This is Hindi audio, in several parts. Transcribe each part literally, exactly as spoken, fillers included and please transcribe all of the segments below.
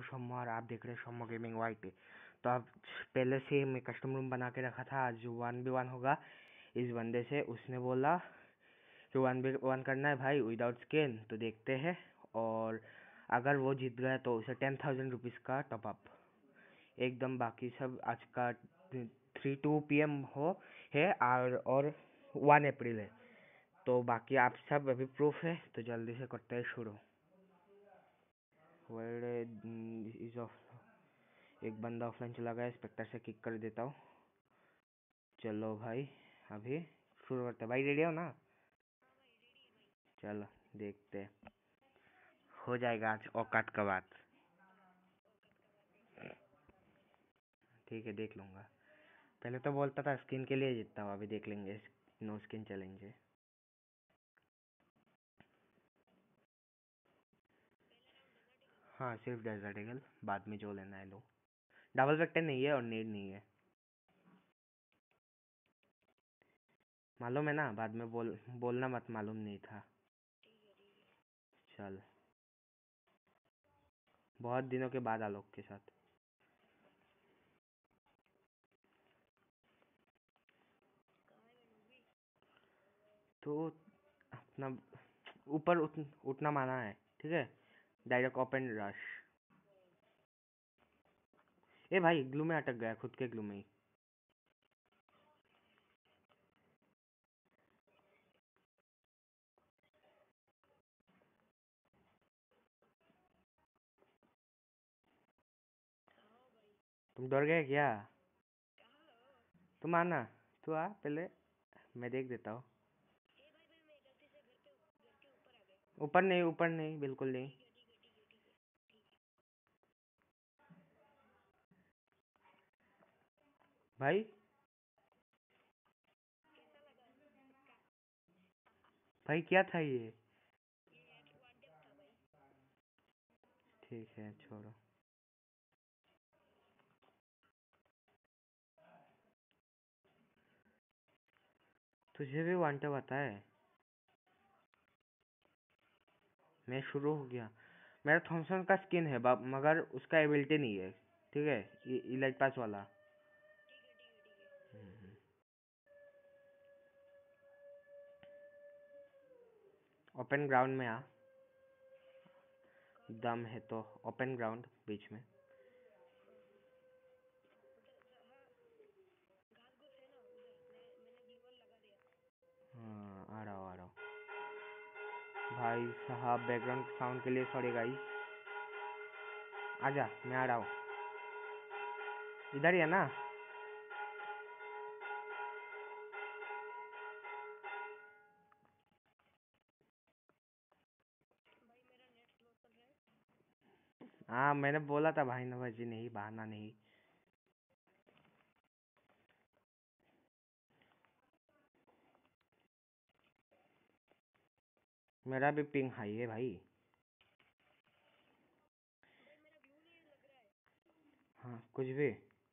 शम्मा और आप देख रहे हैं शम्मा गेमिंग वाई पे। तो आप पहले से मैं कस्टम रूम बना के रखा था, आज वन बी वन होगा इस बंदे से। उसने बोला कि वन बी वन करना है भाई विदाउट स्किन, तो देखते हैं। और अगर वो जीत गया तो उसे टेन थाउजेंड रुपीज़ का टॉपअप एकदम। बाकी सब आज का थ्री टू पी एम हो है और और वन अप्रैल है, तो बाकी आप सब अभी प्रूफ है, तो जल्दी से करते हैं शुरू। वर्ड इज ऑफ एक बंदा ऑफलाइन चला गया, स्पेक्टर से किक कर देता हूँ। चलो भाई अभी शुरू करते हैं। भाई रेडी हो ना? चलो देखते हैं, हो जाएगा आज औकात का बात। ठीक है देख लूँगा। पहले तो बोलता था स्किन के लिए जीतता हूँ, अभी देख लेंगे नो स्किन चैलेंज है। हाँ सिर्फ डेजर्ट ईगल, बाद में जो लेना है लो। डबल वेक्टर नहीं है और नीड नहीं है, मालूम है ना? बाद में बोल बोलना मत मालूम नहीं था। चल बहुत दिनों के बाद आलोक के साथ। तो अपना ऊपर उठ, उठना माना है, ठीक है? Direct open rush. ए भाई ग्लू में अटक गया, खुद के ग्लू में ही। तुम डर गए क्या? तुम आना, तू आ पहले, मैं देख देता हूँ। ऊपर नहीं, ऊपर नहीं, बिल्कुल नहीं। भाई भाई क्या था ये? ठीक है छोड़ो। तुझे भी वन टैप आता है? मैं शुरू हो गया। मेरा थॉमसन का स्किन है बा- मगर उसका एबिलिटी नहीं है, ठीक है? इलाइट पास वाला। ओपन ग्राउंड में आ, दम है तो ओपन ग्राउंड बीच में। हाँ आ रहा हूँ आ रहा हूँ। भाई साहब बैकग्राउंड साउंड के लिए सॉरी गाइस। आजा मैं आ रहा हूँ, इधर ही है ना? हाँ मैंने बोला था भाई नवाजी नहीं, बहाना नहीं। मेरा भी पिंग हाई है भाई। हाँ कुछ भी।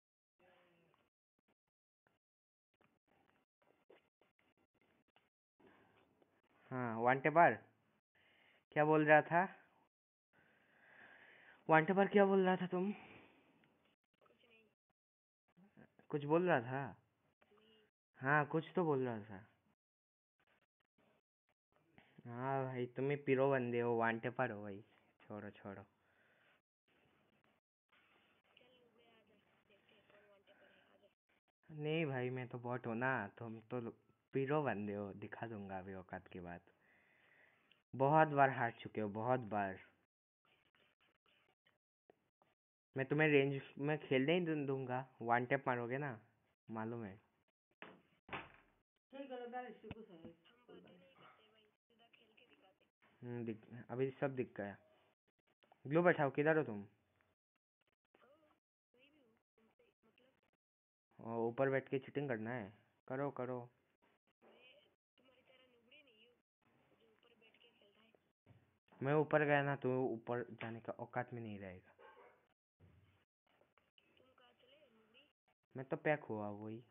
हाँ वांटे पर क्या बोल रहा था? वांटे पर क्या बोल रहा था तुम? कुछ बोल रहा था? हाँ कुछ तो बोल रहा था। हाँ भाई तुम्हें पीरो बंदे हो, वांटे पर हो भाई। छोड़ो छोड़ो। नहीं भाई मैं तो बॉट हूँ ना, तुम तो पीरो बंदे हो, दिखा दूंगा अभी औकात की बात। बहुत बार हार चुके हो, बहुत बार। मैं तुम्हें रेंज में खेलने ही दूं- दूंगा, वन टैप मारोगे ना, मालूम है। हम्म, दिख अभी सब दिख गया। ग्लू बैठाओ, किधर हो तुम? और ऊपर बैठ के चीटिंग करना है? करो करो। मैं ऊपर गया ना तो ऊपर जाने का औकात में नहीं रहेगा। मैं तो पैक हुआ वही।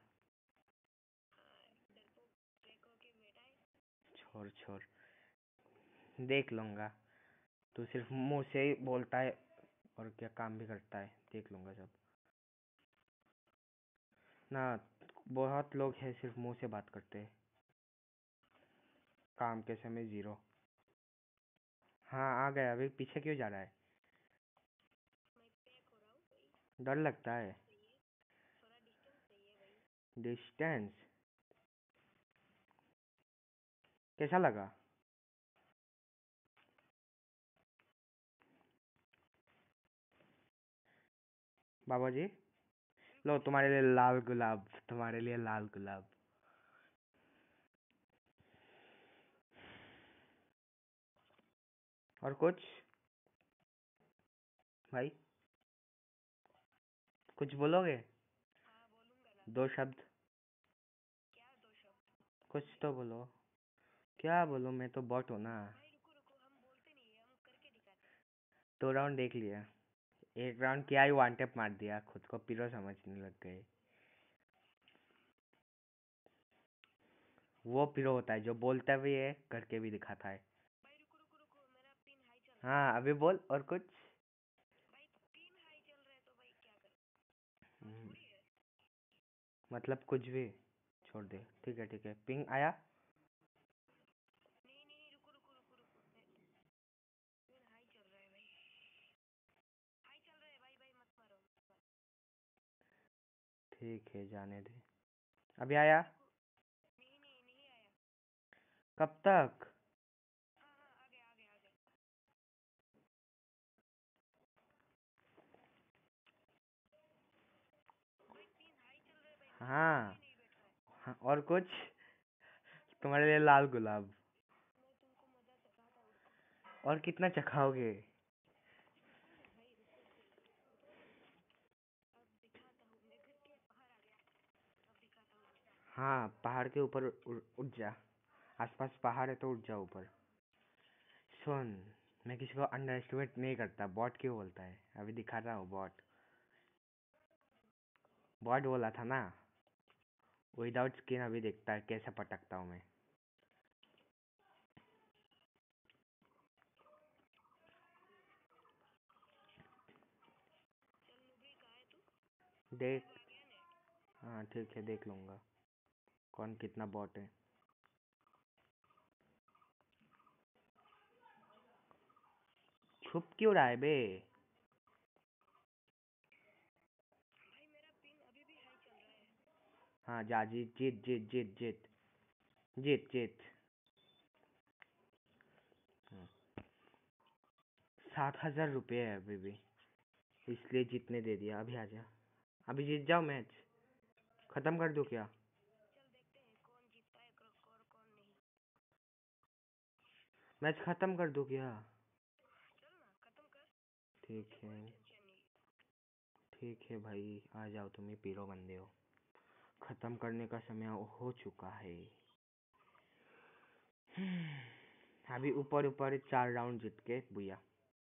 छोड़ छोड़, देख लूंगा। तू सिर्फ मुंह से ही बोलता है और क्या काम भी करता है, देख लूँगा सब ना। बहुत लोग हैं सिर्फ मुंह से बात करते हैं, काम के समय जीरो। हाँ आ गया। अभी पीछे क्यों जा रहा है? डर लगता है? डिस्टेंस कैसा लगा? बाबा जी लो, तुम्हारे लिए लाल गुलाब, तुम्हारे लिए लाल गुलाब। और कुछ भाई, कुछ बोलोगे? दो शब्द कुछ तो बोलो। क्या बोलो, मैं तो बॉट हूँ ना। दो राउंड देख लिया, एक राउंड किया ही वन टैप मार दिया, खुद को पीरो समझने लग गए। वो पीरो होता है जो बोलता भी है, करके भी दिखाता है। हाँ अभी बोल और कुछ। हम्म, मतलब कुछ भी छोड़ दे। ठीक है ठीक है, पिंग आया। ठीक है जाने दे। अभी आया? कब तक? हाँ, हाँ और कुछ। तुम्हारे लिए लाल गुलाब। और कितना चखाओगे? हाँ पहाड़ के ऊपर उड़ उड़ जा। आसपास पहाड़ है तो उड़ जा ऊपर। सुन, मैं किसी को अंडर एस्टिमेट नहीं करता। बॉट क्यों बोलता है? अभी दिखा रहा हूँ बॉट। बॉट बोला था ना। विदाउट स्किन अभी देखता है कैसे पटकता हूँ मैं। देख। हाँ ठीक है, देख लूँगा कौन कितना बॉट है। छुप क्यों रहा है बे? हाँ जा, जीत जीत जीत जीत जीत जीत जीत। हाँ, सात हजार रुपये है अभी भी, इसलिए जीतने दे दिया। अभी आ जा, अभी जीत जाओ मैच। खत्म कर दूं क्या? मैच खत्म कर दूं क्या? ठीक है ठीक है भाई, आ जाओ, तुम ही पीरो बंदे हो। खत्म करने का समय हो चुका है। अभी ऊपर ऊपर चार राउंड जीत के बुया।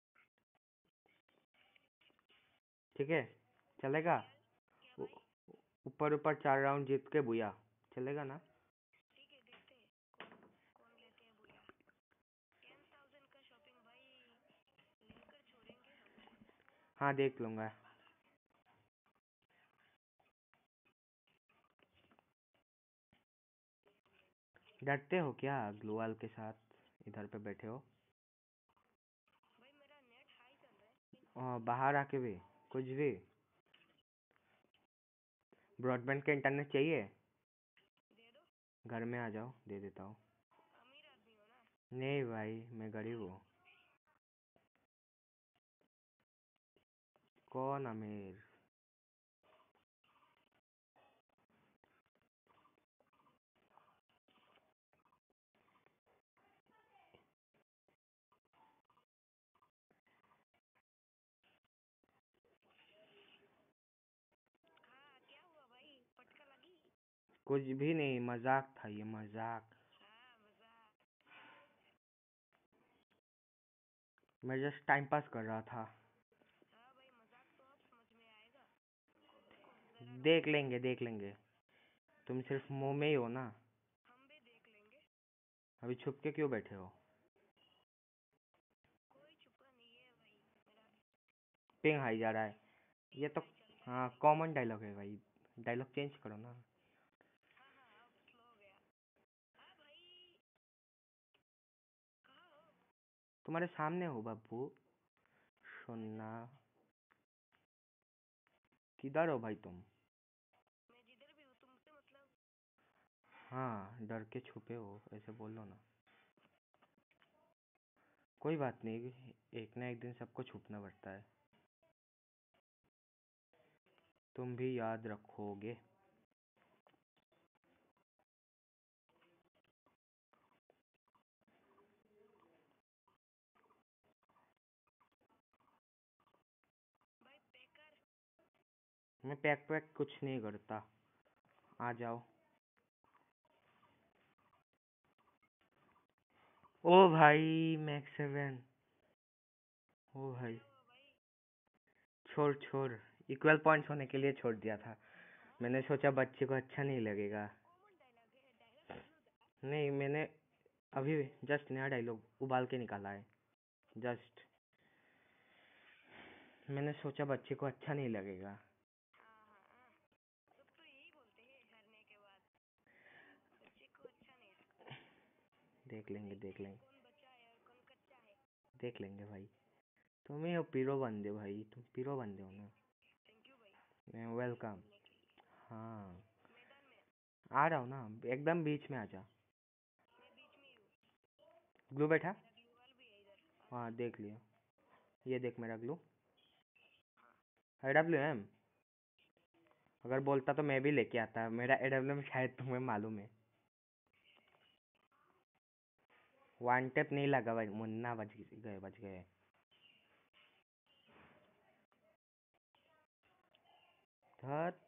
ठीक है चलेगा। ऊ- ऊपर ऊपर चार राउंड जीत के बुया, चलेगा ना? हाँ देख लूंगा। डरते हो क्या ग्लोवाल के साथ इधर पे बैठे हो? और बाहर आके भी कुछ भी। ब्रॉडबैंड का इंटरनेट चाहिए? घर में आ जाओ, दे देता हूँ। नहीं भाई, मैं गरीब हूँ। कौन अमीर? कुछ भी नहीं, मजाक था ये, मजाक। मैं जस्ट टाइम पास कर रहा था। देख लेंगे देख लेंगे, तुम सिर्फ मुंह में ही हो ना। अभी छुप के क्यों बैठे हो? पिंग हाई जा रहा है। ये तो हाँ कॉमन डायलॉग है भाई, डायलॉग चेंज करो ना। तुम्हारे सामने हो बाबू। सुनना किधर हो भाई तुम? हाँ डर के छुपे हो, ऐसे बोलो ना। कोई बात नहीं, एक ना एक दिन सबको छुपना पड़ता है। तुम भी याद रखोगे। मैं पैक पैक कुछ नहीं करता, आ जाओ। ओ भाई मैक्स सेवन। ओ भाई छोड़ छोड़, इक्वल पॉइंट्स होने के लिए छोड़ दिया था। मैंने सोचा बच्चे को अच्छा नहीं लगेगा। नहीं मैंने अभी जस्ट नया डायलॉग उबाल के निकाला है, जस्ट। मैंने सोचा बच्चे को अच्छा नहीं लगेगा। देख लेंगे देख लेंगे देख लेंगे भाई। तुम ही हो पीरो बंदे भाई, तुम पीरो बंदे हो ना। वेलकम। हाँ आ रहा हूँ ना, एकदम बीच में आ जा। ग्लू बैठा। हाँ देख लियो, ये देख मेरा ग्लू। ए डब्ल्यू एम, अगर बोलता तो मैं भी लेके आता। मेरा ए डब्ल्यू एम शायद तुम्हें मालूम है। वन टेप नहीं लगा भाई, मुन्ना बच गए बच गए। धत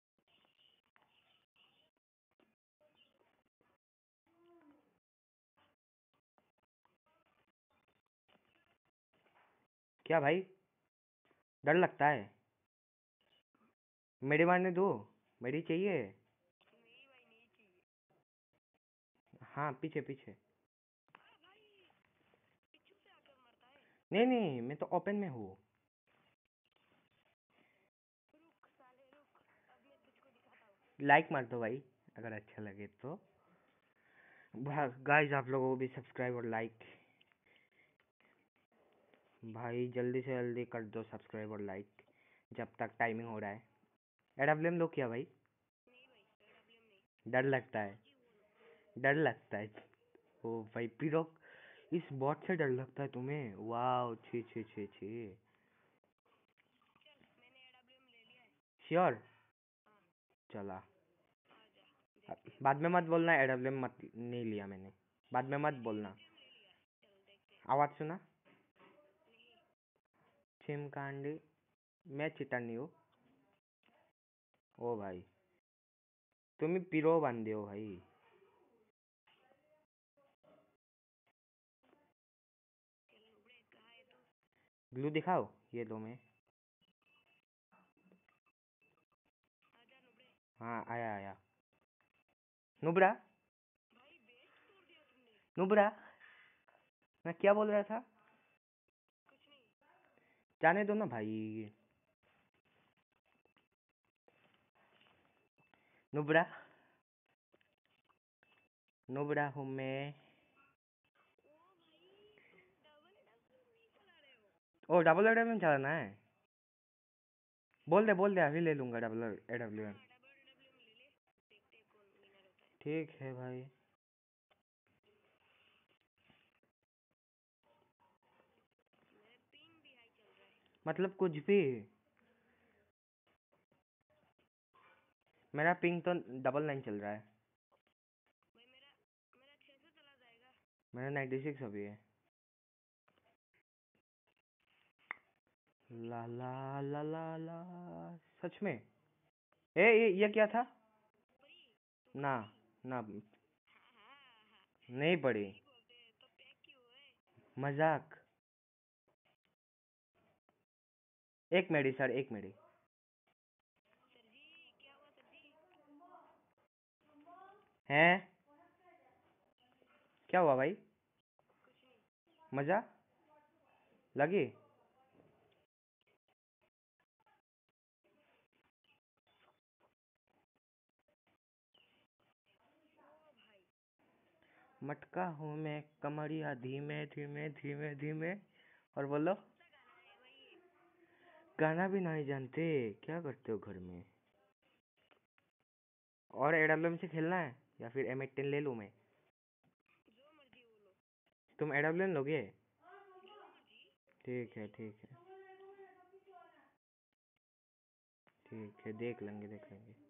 क्या भाई, डर लगता है? मेरी मारने दो, मेरी चाहिए। हाँ पीछे पीछे। नहीं नहीं मैं तो ओपन में हूँ। लाइक मार दो भाई अगर अच्छा लगे तो। गाइस आप लोगों को भी सब्सक्राइब और लाइक, भाई जल्दी से जल्दी कर दो सब्सक्राइब और लाइक जब तक टाइमिंग हो रहा है। एडब्ल्यूएम लो क्या भाई? डर लगता है, डर लगता है। ओ भाई पीरो, इस बॉट से डर लगता है तुम्हें? वाह छी छी छी छी। श्योर। चला, बाद में मत बोलना एडब्ल्यूएम मत नहीं लिया मैंने, बाद में मत बोलना। आवाज सुना? चिमकांडी, मैं चितनी हूँ। ओ भाई तुम ही पीरो बंदे हो भाई। ग्लू दिखाओ, ये दो में। हाँ आया आया। नुब्रा, नुब्रा, मैं क्या बोल रहा था? जाने दो ना भाई। नुब्रा, नुब्रा हूँ मैं। ओ डबल एडब्ल्यू चलाना है? बोल दे बोल दे, अभी ले लूंगा डबल एडब्ल्यू। ठीक है भाई। मतलब कुछ भी। मेरा पिंग तो डबल नाइन चल रहा है। मेरा नाइन्टी सिक्स अभी है। ला ला ला ला ला, सच में? ए ये, ये क्या था? ना ना, नहीं पड़ी। मजाक। एक मिनट सर, एक मिनट। हैं? क्या हुआ भाई? मजा लगी? मटका हूँ मैं कमरिया धीमे धीमे धीमे धीमे। और बोलो। गाना भी नहीं जानते? क्या करते हो घर में? और एडब्ल्यूएम से खेलना है या फिर एम एट्टीन ले लूँ मैं? तुम एडब्ल्यूएम लोगे? ठीक है ठीक है ठीक है, देख लेंगे देख लेंगे।